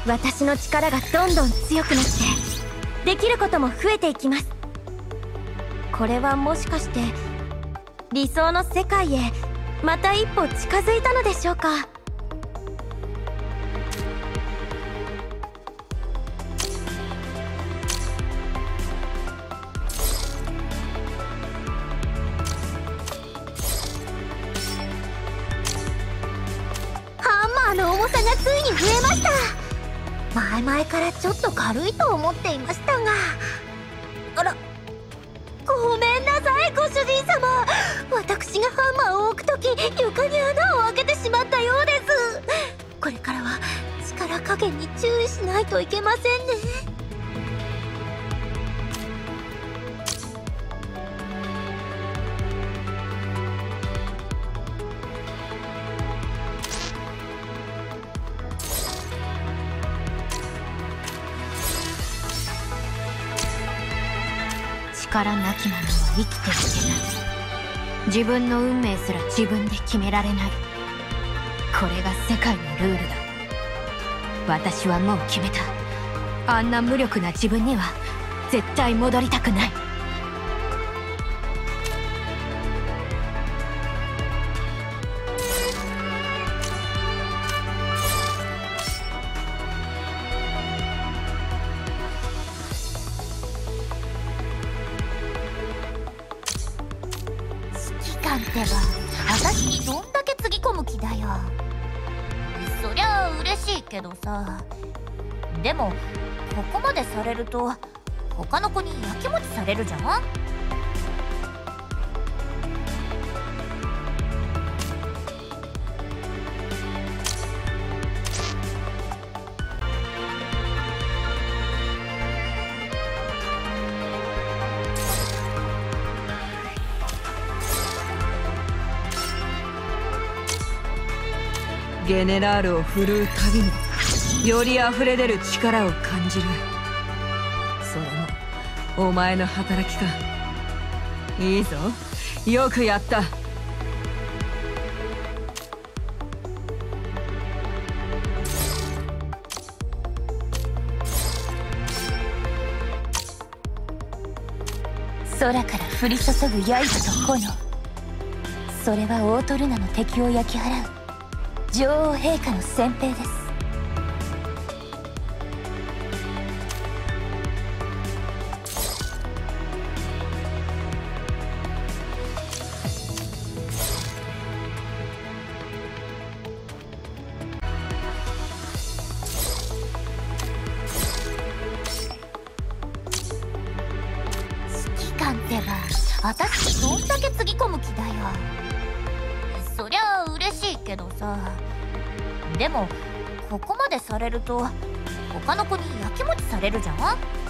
私の力がどんどん強くなってできることも増えていきます。これはもしかして理想の世界へまた一歩近づいたのでしょうか。ハンマーの重さがついに増えました。前々からちょっと軽いと思っていましたが、あら、ごめんなさいご主人様。私がハンマーを置くとき床に穴を開けてしまったようです。これからは力加減に注意しないといけませんね。力なき者は生きていけない。自分の運命すら自分で決められない。これが世界のルールだ。私はもう決めた。あんな無力な自分には絶対戻りたくない。ってば私にどんだけつぎ込む気だよ。そりゃ嬉しいけどさ。でもここまでされると他の子にやきもちされるじゃん。 ゲネラールを振るうたびにより溢れ出る力を感じる。それもお前の働きか。いいぞ、よくやった。 空から降り注ぐ刃と炎、それはオートルナの敵を焼き払う女王陛下の先兵です。指揮官ってば私にどんだけつぎ込む気だよ。そりゃ嬉しいけどさ。でもここまでされると他の子にやきもちされるじゃん。